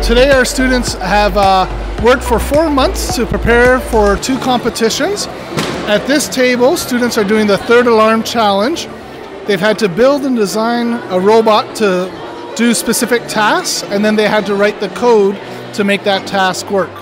Today our students have worked for 4 months to prepare for 2 competitions. At this table, students are doing the third alarm challenge. They've had to build and design a robot to do specific tasks, and then they had to write the code to make that task work.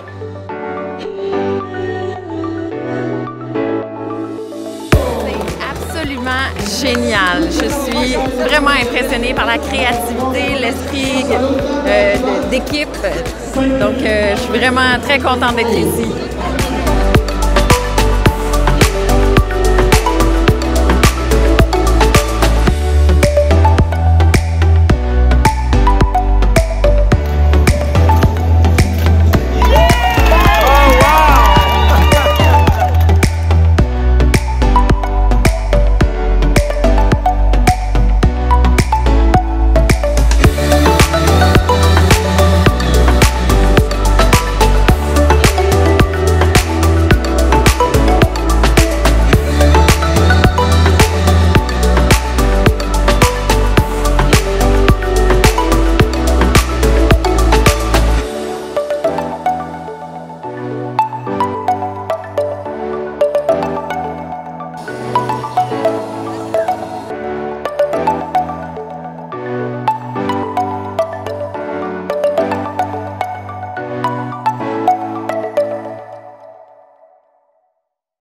Absolument génial. Je suis vraiment impressionnée par la créativité, l'esprit d'équipe. Donc, je suis vraiment très contente d'être ici.